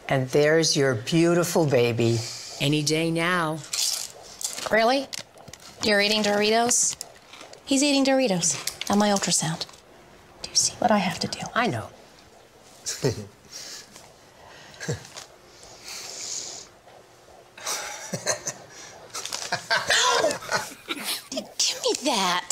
And there's your beautiful baby. Any day now. Really? You're eating Doritos? He's eating Doritos on my ultrasound. Do you see what I have to do? I know. Give me that.